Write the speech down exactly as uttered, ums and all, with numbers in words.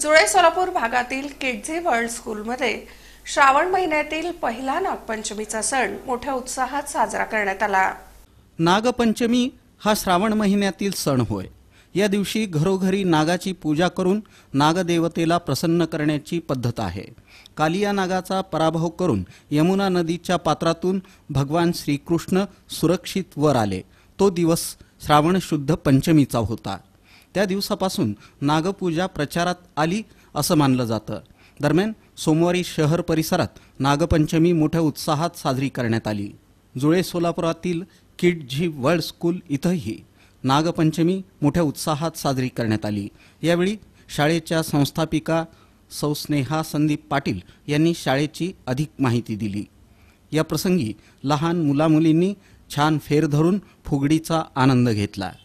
जुळे सोलापूर भागातील किडझी स्कूलमध्ये श्रावण महिन्यातील पहिला नागपंचमीचा सण मोठ्या उत्साहात साजरा करण्यात आला। नागपंचमी हा श्रावण महिन्यातील सण होय। या दिवशी घरोघरी नागाची पूजा करून नागदेवतेला प्रसन्न करण्याची पद्धत आहे। कालिया नागाचा पराभव करून यमुना नदीच्या पात्रातून भगवान श्रीकृष्ण सुरक्षित वर आले। तो दिवस श्रावण शुद्ध पंचमीचा होता। त्या दिवसापासून नागपूजा प्रचारात आली असं मानलं जातं। दरम्यान सोमवारी शहर परिसरात नागपंचमी मोठ्या उत्साहात साजरी करण्यात आली। जुळे सोलापुरातील किडझी वर्ल्ड स्कूल इथंही नागपंचमी मोठ्या उत्साहात साजरी करण्यात आली। यावेळी शाळेच्या संस्थापिका सौ स्नेहा संदीप पाटील यांनी शाळेची अधिक माहिती दिली। या प्रसंगी लहान मुलामुलींनी छान फेर धरून फुगडीचा आनंद घेतला।